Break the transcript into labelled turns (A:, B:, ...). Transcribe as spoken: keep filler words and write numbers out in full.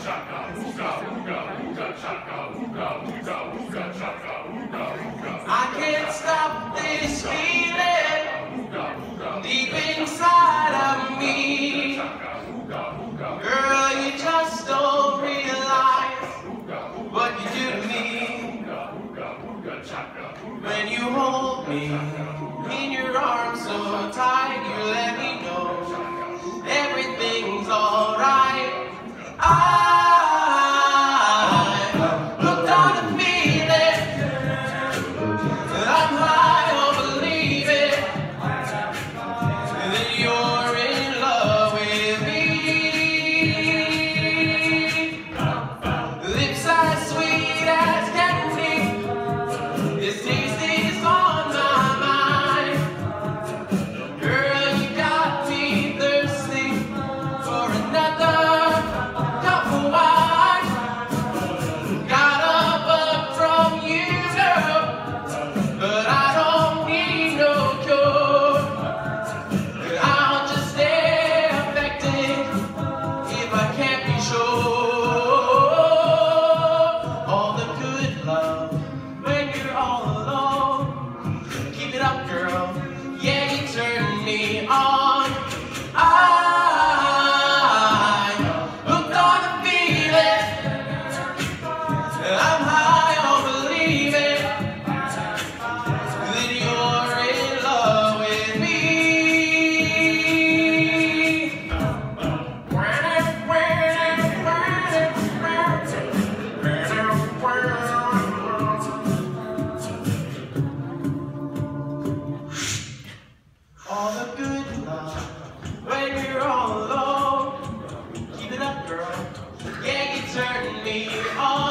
A: I can't stop this feeling deep inside of me. Girl, you just don't realize what you do to me. When you hold me in your arms so tight, you let me know everything's alright. I looked on the feeling, I'm high on believing that you're in love with me. Lips as sweet as candy, this taste is on my mind. Girl, you got me thirsty for another cup of wine. Got a bug from you, girl, but I don't need no cure. I'll just stay affected if I can't be sure. All the good love when you're all alone. Keep it up, girl. Yeah, you turn me on. I hooked on the feeling. I'm high on believing that you're in love with me. All the good love when you're all alone. Keep it up, girl. Yeah, you turn me on.